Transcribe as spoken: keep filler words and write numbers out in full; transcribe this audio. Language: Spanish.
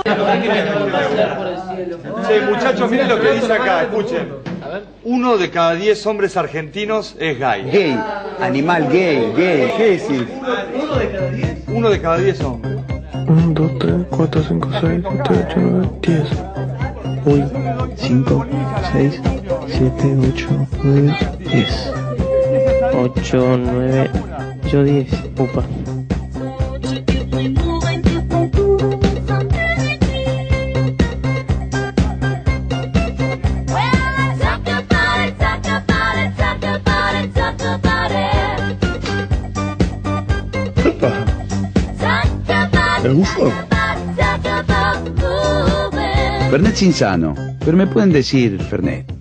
Sí, muchachos, miren lo que dice acá, escuchen. Uno de cada diez hombres argentinos es gay. Gay, animal gay, gay, ¿qué decís? ¿Uno de cada diez? Uno de cada diez hombres. uno, dos, tres, cuatro, cinco, seis, siete, ocho, nueve, diez. Uy, cinco, seis, siete, ocho, nueve, diez. ocho, nueve, yo diez. Upa. ¿Les gustó? Fernet Cinzano, pero me pueden decir Fernet.